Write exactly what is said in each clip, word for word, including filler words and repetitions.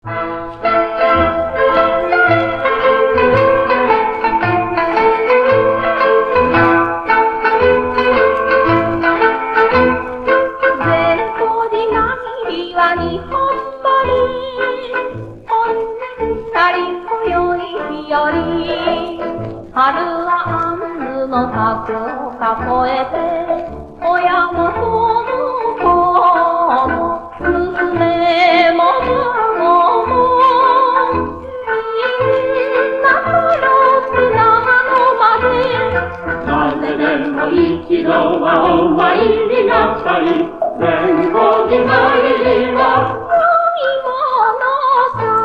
日本森、ほんなり今宵日和、春は杏の咲くを数えて、親も子も娘も孫も、みんなそろって長野まで。誰でも一度はお参りなさい。善光寺参りは良いものさ。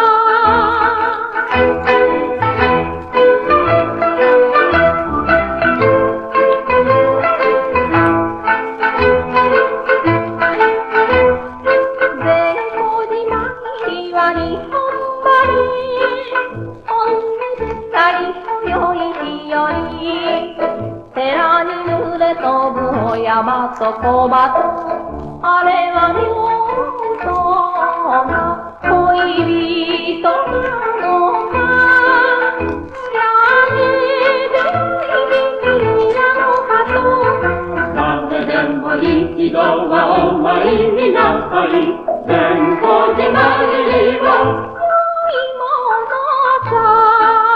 善光寺参りは日本張り、ほんなり今宵日和、寺に濡れ飛ぶお山と小鳩、あれは両党が恋人なのか、やめでいいなのかと。誰でも一度はお参りなさい。善光寺参りは良いものさ。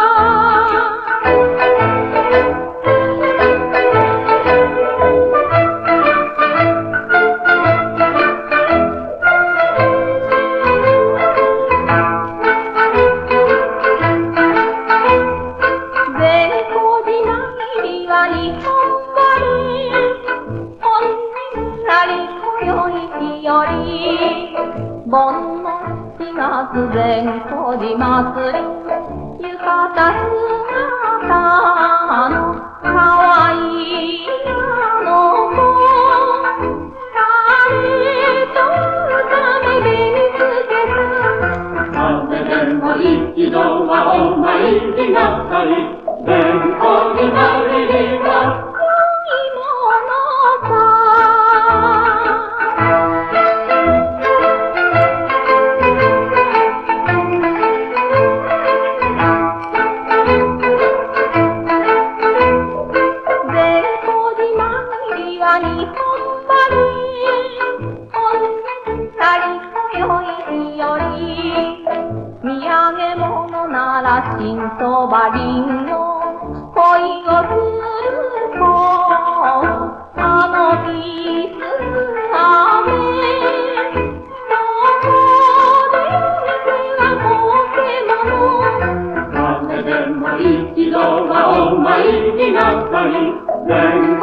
日本張り、ほんなり今宵日和、盆のしがつ善光寺祭り、浴衣姿のかわいいあの子、誰と歌めべにつけた。誰でも一度はお参りなさい。善光寺参りは良いものさ。善光寺参りは日本張り、ほんなり今宵日和、土産物なら新そばりんご、恋をする子、あのビス雨、どこで店は儲けもの。誰でも一度はお参りなさい。